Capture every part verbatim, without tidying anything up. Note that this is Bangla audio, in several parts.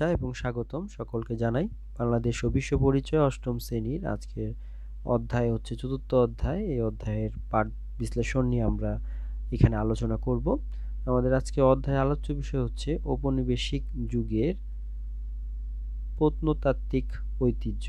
শুভেচ্ছা এবং স্বাগতম সকলকে জানাই। বাংলাদেশ ও বিশ্ব পরিচয় অষ্টম শ্রেণীর আজকের অধ্যায় হচ্ছে চতুর্থ অধ্যায়। এই অধ্যায়ের পাঠ বিশ্লেষণ নিয়ে আমরা এখানে আলোচনা করব। আমাদের আজকে অধ্যায় আলোচ্য বিষয় হচ্ছে ঔপনিবেশিক যুগের প্রত্নতাত্ত্বিক ঐতিহ্য।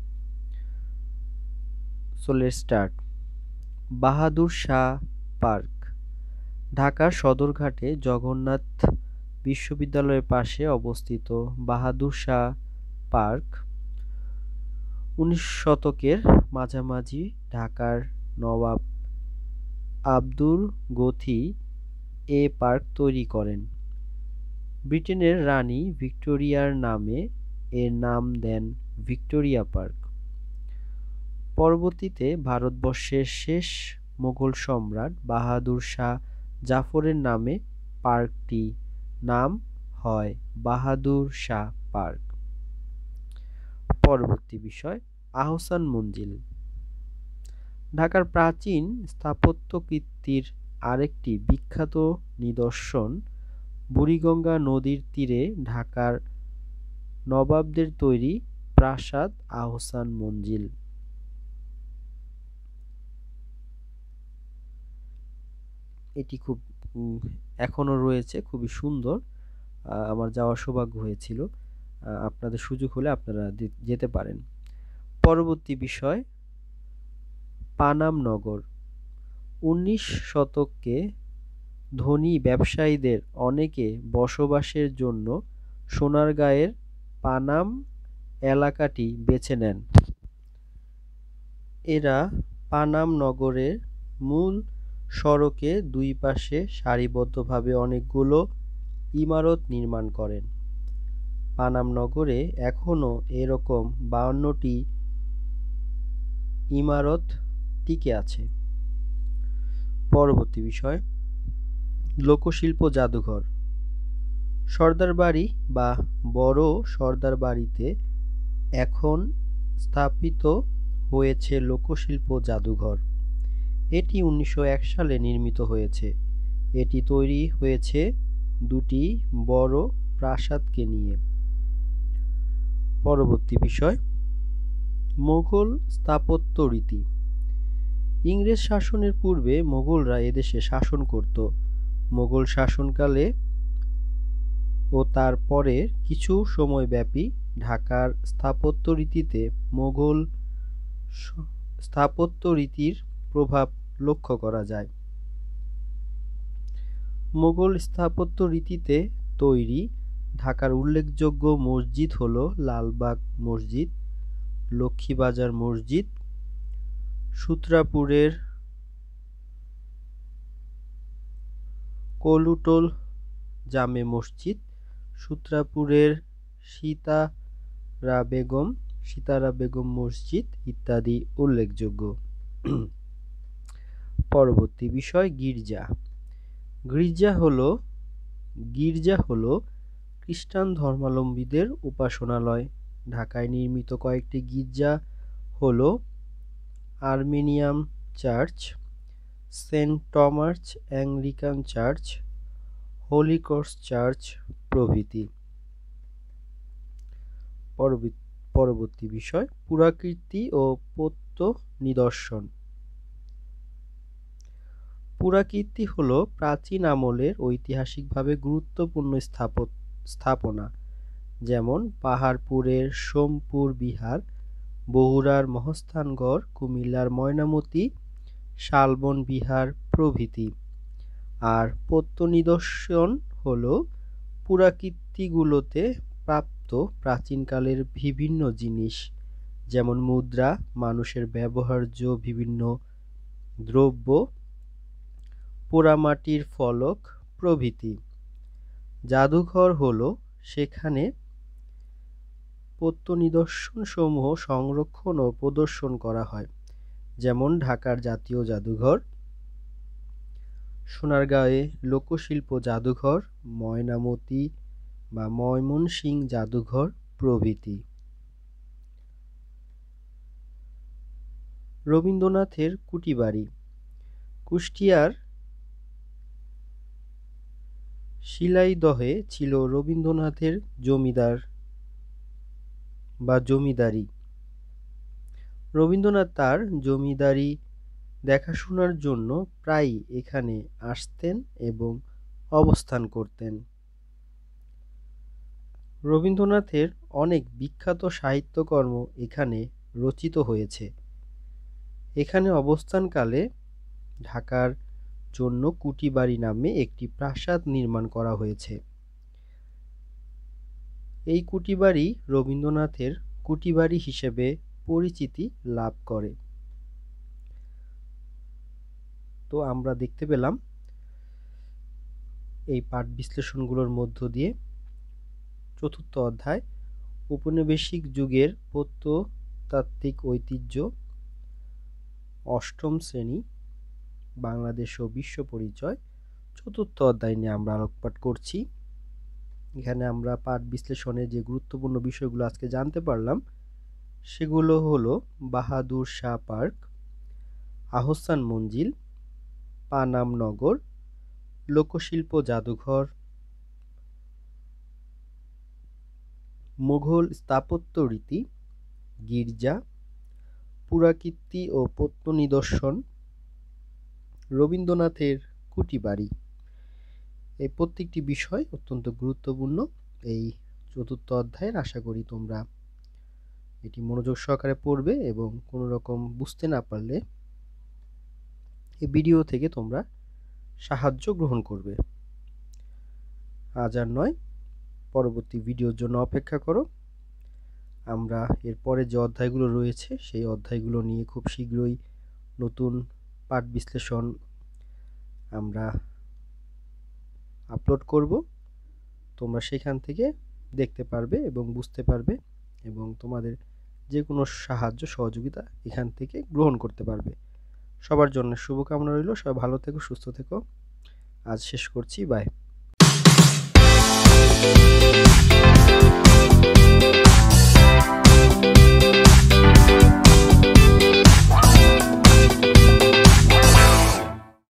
So let's start. Bahadur Shah park ঢাকার সদরঘাটে জগন্নাথ বিশ্ববিদ্যালয়ের পাশে অবস্থিত বাহাদুর শাহ পার্ক উনিশ শতকের মাঝামাঝি ঢাকার নবাব আব্দুল গথি এ পার্ক তৈরি করেন। ব্রিটেনের রানী ভিক্টোরিয়ার নামে এর নাম দেন ভিক্টোরিয়া পার্ক। পরবর্তীতে ভারতবর্ষের শেষ মোগল সম্রাট বাহাদুর শাহ জাফরের নামে পার্কটি নাম হয় বাহাদুর শাহ পার্ক। পরবর্তী বিষয় আহসান মঞ্জিল। ঢাকার প্রাচীন স্থাপত্যকীর্তির আরেকটি বিখ্যাত নিদর্শন বুড়িগঙ্গা নদীর তীরে ঢাকার নবাবদের তৈরি প্রাসাদ আহসান মঞ্জিল। এটি খুব এখনো রয়েছে, খুবই সুন্দর। আমার যাওয়ার সৌভাগ্য হয়েছিল। আপনাদের সুযোগ হলে আপনারা যেতে পারেন। পরবর্তী বিষয় পানাম নগর। উনিশ শতকে ধনী ব্যবসায়ীদের অনেকে বসবাসের জন্য সোনারগাঁয়ের পানাম এলাকাটি বেছে নেন। এরা পানাম নগরের মূল সড়কে দুই পাশে সারিবদ্ধভাবে অনেকগুলো ইমারত নির্মাণ করেন। পানাম নগরে এখনো এরকম বাউন্নটি ইমারত টিকে আছে। পরবর্তী বিষয় লোকশিল্প জাদুঘর। সর্দার বাড়ি বা বড় সর্দার বাড়িতে এখন স্থাপিত হয়েছে লোকশিল্প জাদুঘর। এটি উনিশশো এক সালে নির্মিত হয়েছে। এটি তৈরি হয়েছে দুটি বড় প্রাসাদকে নিয়ে। পরবর্তী বিষয় মোগল স্থাপত্য রীতি। ইংরেজ শাসনের পূর্বে মোগলরা এদেশে শাসন করত। মোগল শাসনকালে ও তার পরের কিছু সময়ব্যাপী ঢাকার স্থাপত্য রীতিতে মোগল স্থাপত্য রীতির প্রভাব লক্ষ্য করা যায়। মোগল স্থাপত্য রীতিতে তৈরি ঢাকার উল্লেখযোগ্য মসজিদ হল লালবাগ মসজিদ, লক্ষ্মীবাজার মসজিদ, সূত্রাপুরের কলুটোল জামে মসজিদ, সূত্রাপুরের সীতারা বেগম সীতারা বেগম মসজিদ ইত্যাদি উল্লেখযোগ্য। পরবর্তী বিষয় গির্জা। গির্জা হলো গির্জা হলো খ্রিস্টান ধর্মাবলম্বীদের উপাসনালয়। ঢাকায় নির্মিত কয়েকটি গির্জা হলো Armenian church, Saint Thomas Anglican church, holy cross church প্রভৃতি। পরবর্তী বিষয় পুরাকীর্তি ও প্রত্ন নিদর্শন। পুরাকীর্তি হল প্রাচীন আমলের ঐতিহাসিকভাবে গুরুত্বপূর্ণ স্থাপনা, যেমন পাহাড়পুরের সোমপুর বিহার, বগুড়ার মহাস্থানগড়, কুমিল্লার ময়নামতি, শালবন বিহার প্রভৃতি। আর প্রত্ন নিদর্শন হল পুরাকীর্তিগুলোতে প্রাপ্ত প্রাচীনকালের বিভিন্ন জিনিস, যেমন মুদ্রা, মানুষের ব্যবহার্য বিভিন্ন দ্রব্য, পোড়ামাটির ফলক প্রভৃতি। জাদুঘর হল সেখানে প্রত্ন নিদর্শনসমূহ সংরক্ষণ ও প্রদর্শন করা হয়, যেমন ঢাকার জাতীয় জাদুঘর, সোনারগাঁয়ে লোকশিল্প জাদুঘর, ময়নামতি বা ময়মনসিংহ জাদুঘর প্রভৃতি। রবীন্দ্রনাথের কুটিবাড়ি। কুষ্টিয়ার শিলাইদহে ছিল রবীন্দ্রনাথের জমিদার বা জমিদারি। রবীন্দ্রনাথ তার জমিদারি দেখাশোনার জন্য প্রায়ই এখানে আসতেন এবং অবস্থান করতেন। রবীন্দ্রনাথের অনেক বিখ্যাত সাহিত্যকর্ম এখানে রচিত হয়েছে। এখানে অবস্থানকালে ঢাকার জন্য কুটিবাড়ি নামে একটি প্রাসাদ নির্মাণ করা হয়েছে। এই কুটিবাড়ি রবীন্দ্রনাথের কুটিবাড়ি হিসেবে পরিচিতি লাভ করে। তো আমরা দেখতে পেলাম এই পাঠ বিশ্লেষণগুলোর মধ্য দিয়ে চতুর্থ অধ্যায় ঔপনিবেশিক যুগের প্রত্নতাত্ত্বিক ঐতিহ্য, অষ্টম শ্রেণী বাংলাদেশ ও বিশ্ব পরিচয় চতুর্থ অধ্যায় নিয়ে আমরা আলোকপাত করছি। এখানে আমরা পাঠ বিশ্লেষণে যে গুরুত্বপূর্ণ বিষয়গুলো আজকে জানতে পারলাম সেগুলো হলো বাহাদুর শাহ পার্ক, আহসান মঞ্জিল, পানাম নগর, লোকশিল্প জাদুঘর, মুঘল স্থাপত্য রীতি, গির্জা, পুরাকীর্তি ও প্রত্ন নিদর্শন, রবীন্দ্রনাথের কুটিবাড়ি। এই প্রত্যেকটি বিষয় অত্যন্ত গুরুত্বপূর্ণ এই চতুর্থ অধ্যায়ের। আশা করি তোমরা এটি মনোযোগ সহকারে পড়বে এবং কোনো রকম বুঝতে না পারলে এই ভিডিও থেকে তোমরা সাহায্য গ্রহণ করবে। আজ আর নয়, পরবর্তী ভিডিওর জন্য অপেক্ষা করো। আমরা এরপরে যে অধ্যায়গুলো রয়েছে সেই অধ্যায়গুলো নিয়ে খুব শীঘ্রই নতুন পাঠ বিশ্লেষণ আমরা আপলোড করব। তোমরা সেখান থেকে দেখতে পারবে এবং বুঝতে পারবে এবং তোমাদের যে কোনো সাহায্য সহযোগিতা এখান থেকে গ্রহণ করতে পারবে। সবার জন্য শুভকামনা রইল। সবাই ভালো থেকো, সুস্থ থেকো। আজ শেষ করছি। বাই।